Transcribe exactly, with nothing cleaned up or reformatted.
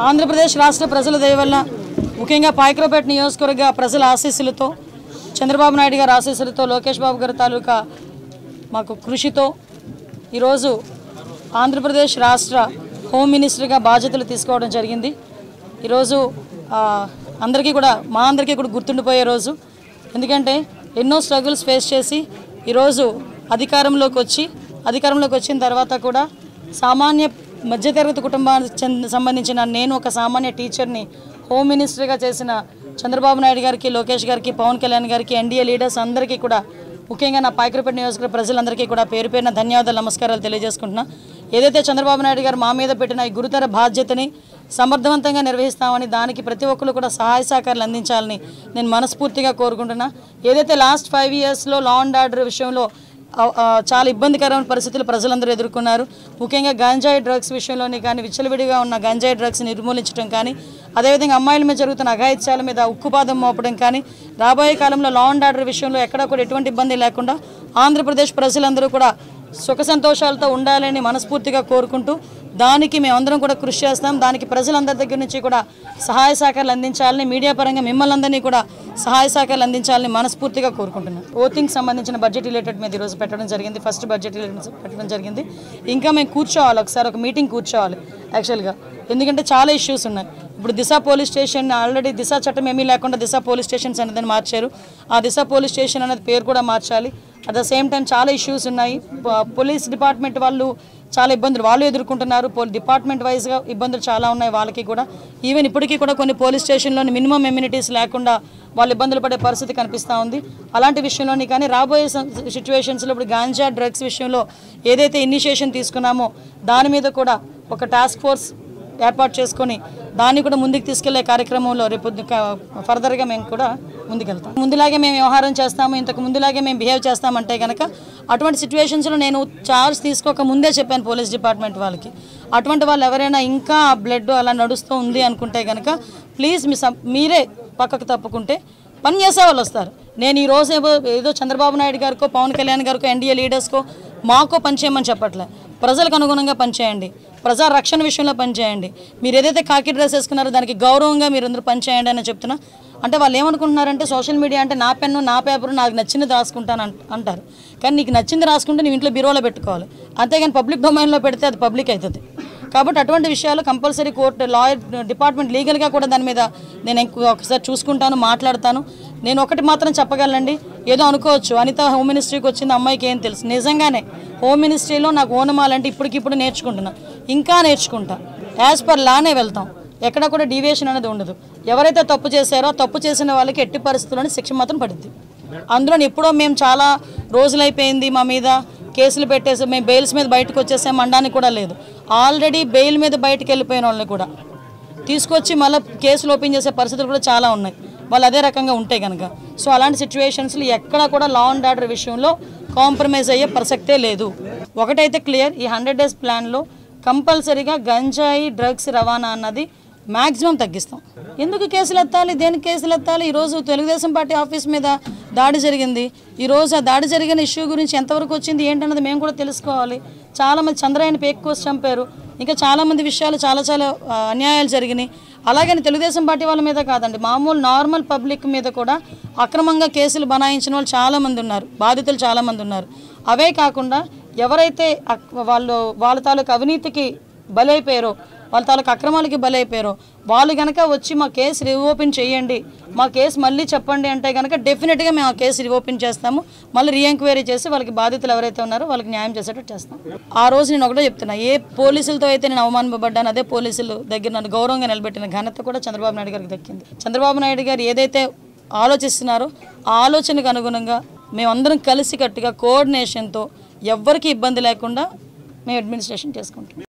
ఆంధ్రప్రదేశ్ రాష్ట్ర ప్రజల దయ వల్ల ముఖ్యంగా పాయకరావుపేట నియోజకవర్గ ప్రజల ఆశీస్సులతో చంద్రబాబు నాయుడు గారి ఆశీస్సులతో లోకేష్ బాబు గారి తాలూకా మాకు కృషితో ఈరోజు ఆంధ్రప్రదేశ్ రాష్ట్ర హోమ్ మినిస్టర్గా బాధ్యతలు తీసుకోవడం జరిగింది. ఈరోజు అందరికీ కూడా మా అందరికీ కూడా గుర్తుండిపోయే రోజు. ఎందుకంటే ఎన్నో స్ట్రగుల్స్ ఫేస్ చేసి ఈరోజు అధికారంలోకి వచ్చి అధికారంలోకి వచ్చిన తర్వాత కూడా సామాన్య మధ్యతరగతి కుటుంబానికి సంబంధించిన నేను ఒక సామాన్య టీచర్ని హోమ్ మినిస్టర్గా చేసిన చంద్రబాబు నాయుడు గారికి, లోకేష్ గారికి, పవన్ కళ్యాణ్ గారికి, ఎన్డీఏ లీడర్స్ అందరికీ కూడా ముఖ్యంగా నా పాయకరావుపేట నియోజకవర్గ ప్రజలందరికీ కూడా పేరు పేరున ధన్యవాదాలు, నమస్కారాలు తెలియజేసుకుంటున్నా. ఏదైతే చంద్రబాబు నాయుడు గారు మా మీద పెట్టిన ఈ గురుతర బాధ్యతని సమర్థవంతంగా నిర్వహిస్తామని, దానికి ప్రతి ఒక్కరు కూడా సహాయ సహకారాలు అందించాలని నేను మనస్ఫూర్తిగా కోరుకుంటున్నా. ఏదైతే లాస్ట్ ఫైవ్ ఇయర్స్లో లా అండ్ ఆర్డర్ విషయంలో చాలా ఇబ్బందికరమైన పరిస్థితులు ప్రజలందరూ ఎదుర్కొన్నారు. ముఖ్యంగా గంజాయి డ్రగ్స్ విషయంలోని కానీ, విచ్చలవిడిగా ఉన్న గంజాయి డ్రగ్స్ నిర్మూలించడం కానీ, అదేవిధంగా అమ్మాయిల మీద జరుగుతున్న అఘాయిత్యాల మీద ఉక్కుపాదం మోపడం కానీ, రాబోయే కాలంలో లా అండ్ ఆర్డర్ విషయంలో ఎక్కడా కూడా ఎటువంటి ఇబ్బంది లేకుండా ఆంధ్రప్రదేశ్ ప్రజలందరూ కూడా సుఖ సంతోషాలతో ఉండాలని మనస్ఫూర్తిగా కోరుకుంటూ, దానికి మేమందరం కూడా కృషి చేస్తాం. దానికి ప్రజలందరి దగ్గర నుంచి కూడా సహాయ సహకారాలు అందించాలని, మీడియా పరంగా మిమ్మల్ని అందరినీ కూడా సహాయ సహకారాలు అందించాలని మనస్ఫూర్తిగా కోరుకుంటున్నాం. ఓటింగ్ సంబంధించిన బడ్జెట్ రిలేటెడ్ మీద ఈరోజు పెట్టడం జరిగింది. ఫస్ట్ బడ్జెట్ రిలేటెడ్ పెట్టడం జరిగింది. ఇంకా మేము కూర్చోవాలి, ఒకసారి ఒక మీటింగ్ కూర్చోవాలి యాక్చువల్గా. ఎందుకంటే చాలా ఇష్యూస్ ఉన్నాయి. ఇప్పుడు Disha police station already Disha చట్టం ఏమీ లేకుండా దిశ పోలీస్ స్టేషన్స్ అనేది మార్చారు. ఆ దిశ పోలీస్ స్టేషన్ అనేది పేరు కూడా మార్చాలి. అట్ ద సేమ్ టైం చాలా ఇష్యూస్ ఉన్నాయి. పోలీస్ డిపార్ట్మెంట్ వాళ్ళు చాలా ఇబ్బందులు వాళ్ళు ఎదుర్కొంటున్నారు. డిపార్ట్మెంట్ వైజ్గా ఇబ్బందులు చాలా ఉన్నాయి వాళ్ళకి కూడా. ఈవెన్ ఇప్పటికీ కూడా కొన్ని పోలీస్ స్టేషన్లోని మినిమం ఎమ్యూనిటీస్ లేకుండా వాళ్ళు ఇబ్బందులు పడే పరిస్థితి కనిపిస్తూ ఉంది. అలాంటి విషయంలోని కానీ రాబోయే సిచ్యువేషన్స్లో ఇప్పుడు గాంజా డ్రగ్స్ విషయంలో ఏదైతే ఇనిషియేషన్ తీసుకున్నామో దాని మీద కూడా ఒక టాస్క్ ఫోర్స్ ఏర్పాటు చేసుకొని దాన్ని కూడా ముందుకు తీసుకెళ్లే కార్యక్రమంలో రేపు ఫర్దర్గా మేము కూడా ముందుకెళ్తాం. ముందులాగే మేము వ్యవహారం చేస్తాము, ఇంతకు ముందులాగే మేము బిహేవ్ చేస్తామంటే కనుక అటువంటి సిచ్యువేషన్స్లో నేను చార్జ్ తీసుకోక ముందే చెప్పాను పోలీస్ డిపార్ట్మెంట్ వాళ్ళకి. అటువంటి వాళ్ళు ఎవరైనా ఇంకా బ్లడ్ అలా నడుస్తూ ఉంది అనుకుంటే కనుక ప్లీజ్ మీ మీరే పక్కకు తప్పుకుంటే పని చేసే వాళ్ళు వస్తారు. నేను ఈ రోజు ఏదో ఏదో చంద్రబాబు నాయుడు గారికో, పవన్ కళ్యాణ్ గారికో, ఎన్డీఏ లీడర్స్కో మాకో పనిచేయమని చెప్పట్లే. ప్రజలకు అనుగుణంగా పనిచేయండి, ప్రజా రక్షణ విషయంలో పనిచేయండి. మీరు ఏదైతే కాకి డ్రెస్ వేసుకున్నారో దానికి గౌరవంగా మీరు అందరూ పనిచేయండి అని చెప్తున్నా. అంటే వాళ్ళు ఏమనుకుంటున్నారంటే సోషల్ మీడియా అంటే నా పెన్ను, నా పేపరు, నాకు నచ్చింది రాసుకుంటాను అంటారు. కానీ నీకు నచ్చింది రాసుకుంటే నువ్వు ఇంట్లో బీరోలో పెట్టుకోవాలి. అంతేగాని పబ్లిక్ డొమైన్లో పెడితే అది పబ్లిక్ అవుతుంది. కాబట్టి అటువంటి విషయాలు కంపల్సరీ కోర్టు, లాయర్ డిపార్ట్మెంట్ లీగల్గా కూడా దాని మీద నేను ఒకసారి చూసుకుంటాను, మాట్లాడతాను. నేను ఒకటి మాత్రం చెప్పగలనండి, ఏదో అనుకోవచ్చు అనిత హోమ్ మినిస్ట్రీకి వచ్చింది అమ్మాయికి ఏం తెలుసు. నిజంగానే హోమ్ మినిస్ట్రీలో నాకు ఓనమాలంటే ఇప్పటికిప్పుడు నేర్చుకుంటున్నా, ఇంకా నేర్చుకుంటా. యాజ్ పర్ లానే వెళ్తాం, ఎక్కడ కూడా డీవియేషన్ అనేది ఉండదు. ఎవరైతే తప్పు చేశారో తప్పు చేసిన వాళ్ళకి ఎట్టి పరిస్థితుల్లోనే శిక్ష మాత్రం పడుద్ది. అందులో ఎప్పుడో మేము చాలా రోజులైపోయింది మా మీద కేసులు పెట్టేసి మేము బెయిల్స్ మీద బయటకు వచ్చేసాం అనడానికి కూడా లేదు. ఆల్రెడీ బెయిల్ మీద బయటకు వెళ్ళిపోయిన వాళ్ళని కూడా తీసుకొచ్చి మళ్ళీ కేసులు ఓపెన్ చేసే పరిస్థితులు కూడా చాలా ఉన్నాయి వాళ్ళు అదే రకంగా ఉంటే కనుక. సో అలాంటి సిచ్యువేషన్స్లో ఎక్కడా కూడా లా అండ్ ఆర్డర్ విషయంలో కాంప్రమైజ్ అయ్యే ప్రసక్తే లేదు. ఒకటైతే క్లియర్, ఈ హండ్రెడ్ డేస్ ప్లాన్లో కంపల్సరీగా గంజాయి డ్రగ్స్ రవాణా అన్నది మ్యాక్సిమం తగ్గిస్తాం. ఎందుకు కేసులు ఎత్తాలి, దేనికి కేసులు ఎత్తాలి? ఈరోజు తెలుగుదేశం పార్టీ ఆఫీస్ మీద దాడి జరిగింది. ఈరోజు ఆ దాడి జరిగిన ఇష్యూ గురించి ఎంతవరకు వచ్చింది ఏంటన్నది మేము కూడా తెలుసుకోవాలి. చాలామంది చంద్రయాన్ పేక్ కోసి చంపారు, ఇంకా చాలామంది విషయాలు చాలా చాలా అన్యాయాలు జరిగినాయి. అలాగని తెలుగుదేశం పార్టీ వాళ్ళ మీద కాదండి, మామూలు నార్మల్ పబ్లిక్ మీద కూడా అక్రమంగా కేసులు బనాయించిన వాళ్ళు చాలామంది ఉన్నారు, బాధితులు చాలామంది ఉన్నారు. అవే కాకుండా ఎవరైతే వాళ్ళు వాళ్ళ తాలూకు అవినీతికి బలైపోయారో, వాళ్ళ తాలూకు అక్రమాలకి బలైపోయారో వాళ్ళు కనుక వచ్చి మా కేసు రీఓపెన్ చేయండి, మా కేసు మళ్ళీ చెప్పండి అంటే కనుక డెఫినెట్గా మేము ఆ కేసు రీఓపెన్ చేస్తాము. మళ్ళీ రీఎంక్వైరీ చేసి వాళ్ళకి బాధితులు ఎవరైతే ఉన్నారో వాళ్ళకి న్యాయం చేసేటట్టు చేస్తాం. ఆ రోజు నేను ఒకటే చెప్తున్నా, ఏ పోలీసులతో అయితే నేను అవమానపడ్డాను అదే పోలీసులు దగ్గర నన్ను గౌరవంగా నిలబెట్టిన ఘనత కూడా చంద్రబాబు నాయుడు గారికి దక్కింది. చంద్రబాబు నాయుడు గారు ఏదైతే ఆలోచిస్తున్నారో ఆ ఆలోచనకు అనుగుణంగా మేమందరం కలిసికట్టుగా కోఆర్డినేషన్తో ఎవ్వరికీ ఇబ్బంది లేకుండా మేము అడ్మినిస్ట్రేషన్ చేసుకుంటాం.